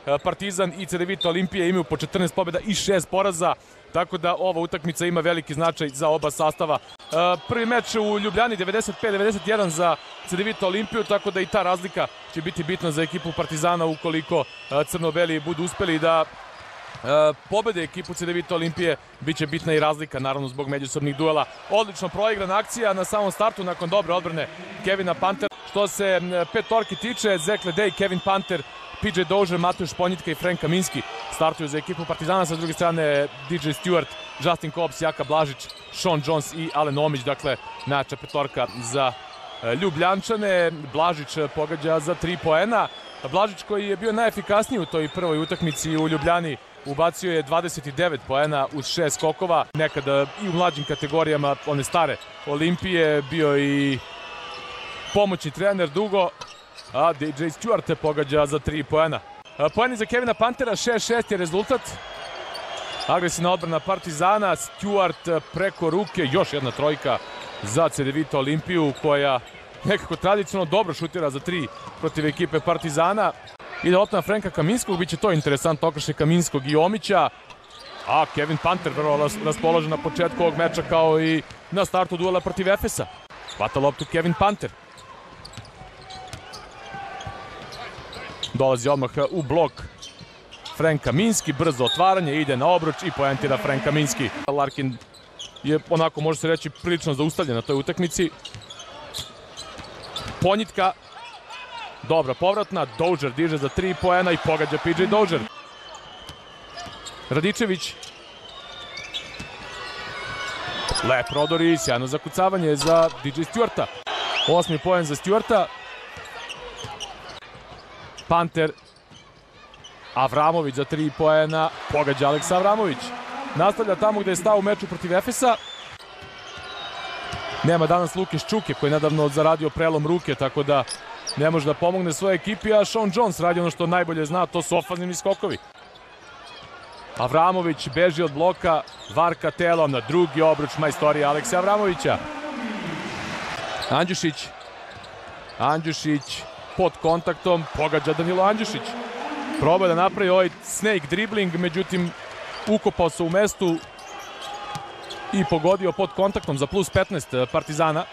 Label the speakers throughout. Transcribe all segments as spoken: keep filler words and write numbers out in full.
Speaker 1: Partizan i Cedevita Olimpija imaju po četrnaest pobjeda i šest poraza, tako da ova utakmica ima veliki značaj za oba sastava. Prvi meč u Ljubljani devedeset pet devedeset jedan za Cedevita Olimpiju, tako da i ta razlika će biti bitna za ekipu Partizana ukoliko crno-beli budu uspeli da pobede ekipu Cedevita Olimpije. Biće bitna i razlika, naravno, zbog međusobnih duela. Odlično proigrana akcija na samom startu nakon dobre odbrane Kevina Pantera. Što se petorki tiče, Zek Ledej, Kevin Panter, P J Dozier, Mateusz Šponjitka i Frank Kaminski startuju za ekipu Partizana. Sa druge strane D J Stewart, Justin Kops, Jaka Blažić, Sean Jones i Alen Omić. Dakle, najjača petorka za Ljubljančane. Blažić pogađa za tri poena. Blažić, koji je bio najefikasniji u toj prvoj utakmici u Ljubljani, ubacio je dvadeset devet poena uz šest skokova. Nekada i u mlađim kategorijama, one stare Olimpije, bio i pomoćni trener dugo, a D J Stewart pogađa za tri poena. Poeni za Kevina Pantera, šest šest je rezultat. Agresivna odbrana Partizana, Stewart preko ruke, još jedna trojka za Cedevita Olimpiju, koja nekako tradicionalno dobro šutira za tri protiv ekipe Partizana. Ide lopta na Franka Kaminskog, bit će to interesantno, okršaj Kaminskog i Omića. A Kevin Panter vrlo raspoložen na početku ovog meča, kao i na startu duela protiv Efesa. Hvata loptu Kevin Panter. Dolazi odmah u blok Frank Kaminski, brzo otvaranje, ide na obruč i poentira Frank Kaminski. Larkin je, onako može se reći, prilično zaustavljen na toj utakmici. Ponjitka, dobra povratna, Dozier diže za tri poena i pogađa P J Dozier. Radičević. Lep prodor i sjajno zakucavanje za D J Stewarta. Osmi poen za Stewarta. Panter. Avramović za tri poena, pogađa Aleksa Avramović. Nastavlja tamo gde je stao u meču protiv Efesa. Nema danas Luke Ščuke, koji je nedavno zaradio prelom ruke, tako da ne može da pomogne svojoj ekipi, a Sean Jones radi ono što najbolje zna, to su ofanzivni skokovi. Avramović beži od bloka, varka telom na drugi obruč majstorija Aleksa Avramovića. Andjušić. Andjušić pod kontaktom, pogađa Danilo Andjušić. Proba da napravi ovaj snake dribbling, međutim ukopao se u mestu i pogodio pod kontaktom za plus petnaest Partizana.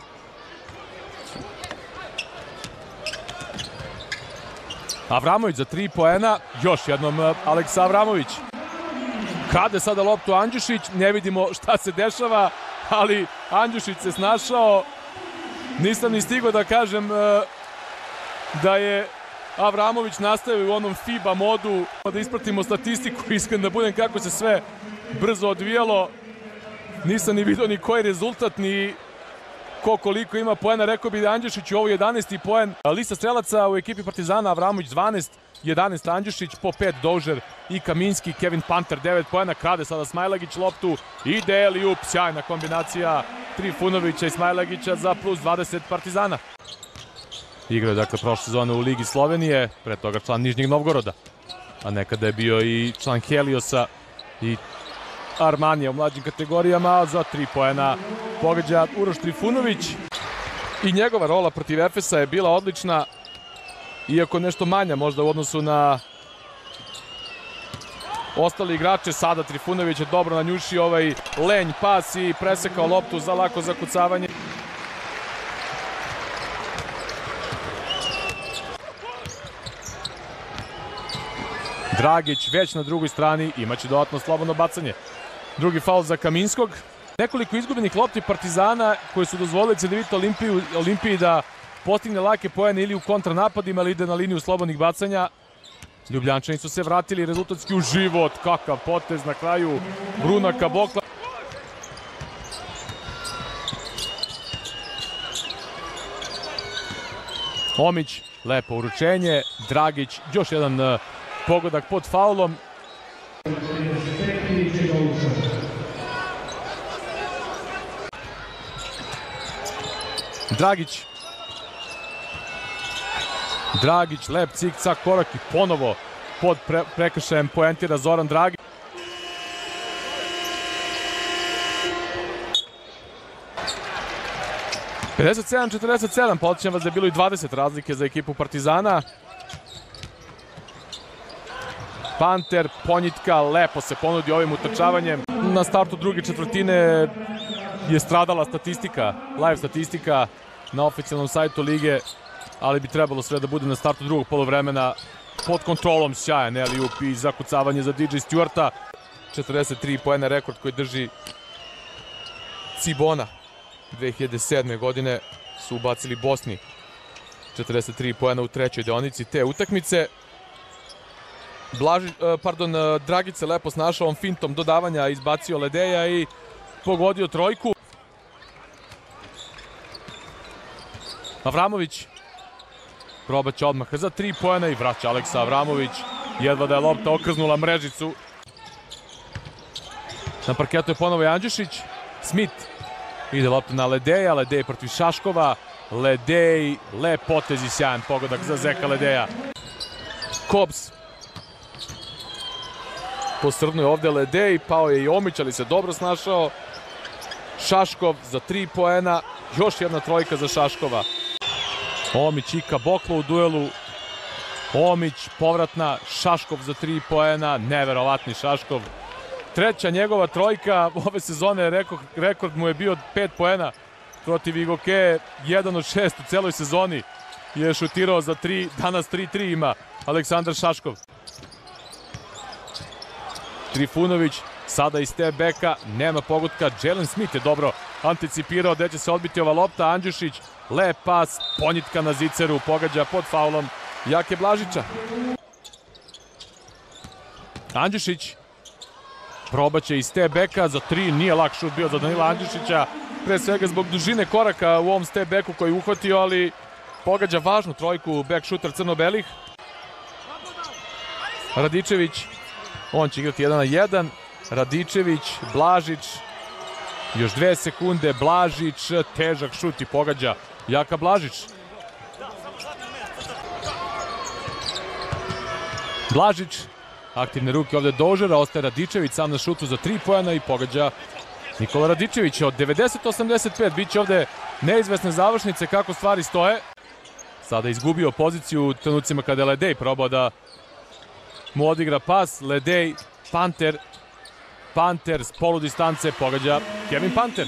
Speaker 1: Avramović za tri poena, još jednom Aleksa Avramović. Krade sada loptu Andjušić, ne vidimo šta se dešava, ali Andjušić se snašao. Nisam ni stigao da kažem da je Avramović nastavio u onom FIBA modu, da ispratimo statistiku, iskren da budem, kako se sve brzo odvijalo. Nisam ni vidio ni koji rezultat, ni ko koliko ima poena. Rekao bi da Andjušić u ovo jedanaesti poen. Lista strelaca u ekipi Partizana: Avramović dvanaest, jedanaest Andjušić, po pet Dozier i Kaminski. Kevin Panter devet poena, krade sada Smajlagić loptu, ide Eliup, sjajna kombinacija Trifunovića i Smajlagića za plus dvadeset Partizana. Igrao je dakle prošle sezone u Ligi Slovenije, pre toga član Nižnjeg Novgoroda, a nekada je bio i član Heliosa i Armanija u mlađim kategorijama. Za tri poena pogađa Uroš Trifunović i njegova rola protiv Efesa je bila odlična, iako nešto manja možda u odnosu na ostali igrače. Sada Trifunović je dobro nanjušio ovaj lenj pas i presekao loptu za lako zakucavanje. Dragić već na drugoj strani, imaće dodatno slobodno bacanje. Drugi faul za Kaminskog. Nekoliko izgubljenih lopti Partizana koje su dozvolili Cedevita Olimpiji da postigne lake poene ili u kontranapadima, ili ide na liniju slobodnih bacanja. Ljubljančani su se vratili rezultatski u život. Kakav potez na kraju Bruna Kabokla. Omić, lepo uručenje. Dragić, još jedan pogodak pod faulom. Dragić. Dragić, lep cik-cak korak i ponovo pod pre prekršajem poentira Zoran Dragić. pedeset sedam četrdeset sedam, podsjećam vas da je bilo i dvadeset razlike za ekipu Partizana. Panter, Ponjitka, lepo se ponudi ovim utrčavanjem. Na startu druge četvrtine je stradala statistika, live statistika na oficijalnom sajtu lige, ali bi trebalo sve da bude na startu drugog poluvremena pod kontrolom. Sjajan alley-oop i zakucavanje za D J Stewarta. četrdeset tri poena rekord koji drži Cibona. dve hiljade sedme. godine su ubacili Bosni četrdeset tri poena u trećoj deonici te utakmice. Blaži, pardon, Dragić se lepo snašao on fintom dodavanja, izbacio Ledeja i pogodio trojku. Avramović probaće odmah za tri poena i vraća Aleksa Avramović. Jedva da je lopta okrznula mrežicu. Na parketu je ponovo Andjušić. Smith ide lopta na Ledeja, Ledej protiv Šaškova. Ledej, lep potez i sjajan pogodak za Zeka Ledeja. Kobs. Posrnuo je ovde Ledej, pao je i Omić, ali se dobro snašao. Šaškov za tri poena, još jedna trojka za Šaškova. Omić i Kaboklo u duelu. Omić, povratna, Šaškov za tri poena, neverovatni Šaškov. Treća njegova trojka ove sezone, rekord, rekord mu je bio pet poena protiv Igoke, jedan od šest u celoj sezoni je šutirao za tri, danas tri tri ima Aleksandar Šaškov. Trifunović, sada iz te beka, nema pogotka, Jalen Smith je dobro anticipirao gde će se odbiti ova lopta, Andjušić, lep pas, Ponjitka na ziceru, pogađa pod faulom Jake Blažića. Andjušić probaće iz te beka za tri, nije lak šut bio za Danila Andjušića, pre svega zbog dužine koraka u ovom step backu koji je uhvatio, ali pogađa važnu trojku back shooter crno-belih. Radičević, on će igrati jedan na jedan, Radičević, Blažić, još dve sekunde, Blažić, težak šut i pogađa Jaka Blažić. Blažić, aktivne ruke ovde Dožera, ostaje Radičević sam na šutu za tri poena i pogađa Nikola Radičević. Od devedeset osamdeset pet biće ovde neizvesne završnice kako stvari stoje. Sada izgubio poziciju u trenucima kada je Ledej probao da mu odigra pas. Ledej, Panter, Panter s polu distance pogađa Kevin Panter.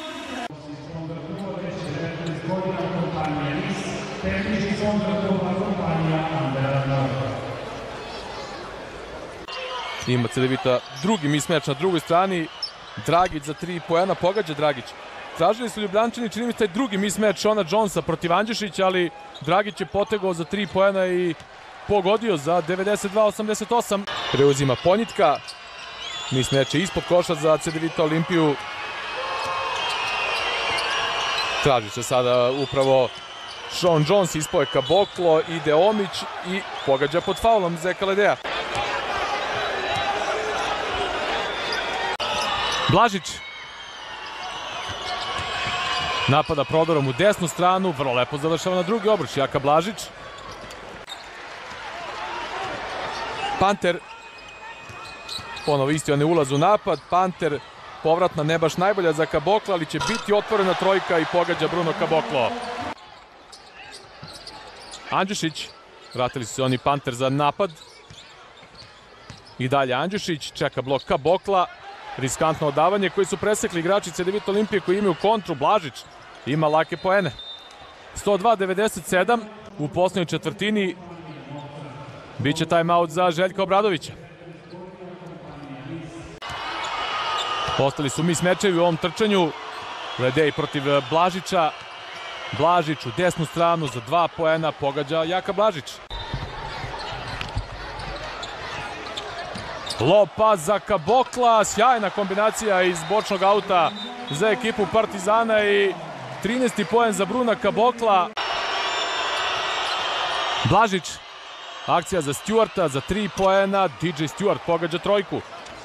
Speaker 1: Ima Cedevita drugi mismeč na drugoj strani. Dragić za tri poena, pogađa Dragić. Tražili su Ljubljančani, čini mi se taj drugi mismeč Shona Jonesa protiv Andjušića, ali Dragić je potegao za tri poena i pogodio za devedeset dva osamdeset osam. Preuzima Ponjitka. Mismeč je ispod koša za Cedevita Olimpiju. Traži se sada upravo Sean Jones, ispao je Kaboklo, ide Omić i pogađa pod faulom Zeka Ledeja. Blažić napada prodorom u desnu stranu, vrlo lepo završava na drugi obruč, Jaka Blažić. Panter, ponovo isti onaj ulaz u napad, Panter, povratna ne baš najbolja za Kabokla, ali će biti otvorena trojka i pogađa Bruno Kaboklo. Andjušić, vratili su se oni Panter za napad. I dalje Andjušić, čeka blok Kabokla. Riskantno odavanje koji su presekli igrači Cedevita Olimpije koji imaju kontru. Blažić ima lake poene. sto dva devedeset sedam u poslednjoj četvrtini. Biće timeout za Željka Obradovića. Ostali su mismečevi u ovom trčanju. Ledej protiv Blažića. Blažić u desnu stranu za dva poena pogađa Jaka Blažić. Lopa za Kabokla, sjajna kombinacija iz bočnog auta za ekipu Partizana i trinaesti poen za Bruna Kabokla. Blažić, akcija za Stewarta za tri poena, D J Stewart pogađa trojku.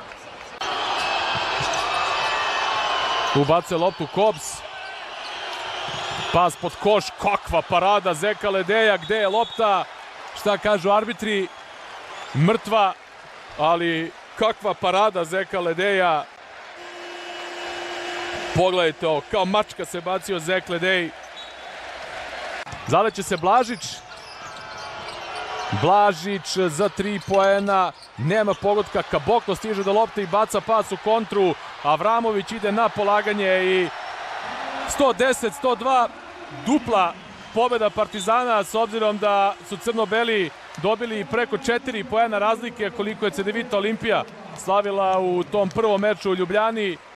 Speaker 1: Ubacuje loptu Kobs. Pas pod koš, kakva parada Zeka Ledeja, gde je lopta? Šta kažu arbitri? Mrtva. Ali kakva parada Zeka Ledeja. Pogledajte ovo, kao mačka se bacio Zek Ledej. Zaleće se Blažić. Blažić za tri poena, nema pogotka, Kaboko stiže do lopte i baca pas u kontru, Avramović ide na polaganje i sto deset sto dva, dupla pobeda Partizana, s obzirom da su crno-beli dobili preko četiri poena razlike koliko je Cedevita Olimpija slavila u tom prvom meču u Ljubljani.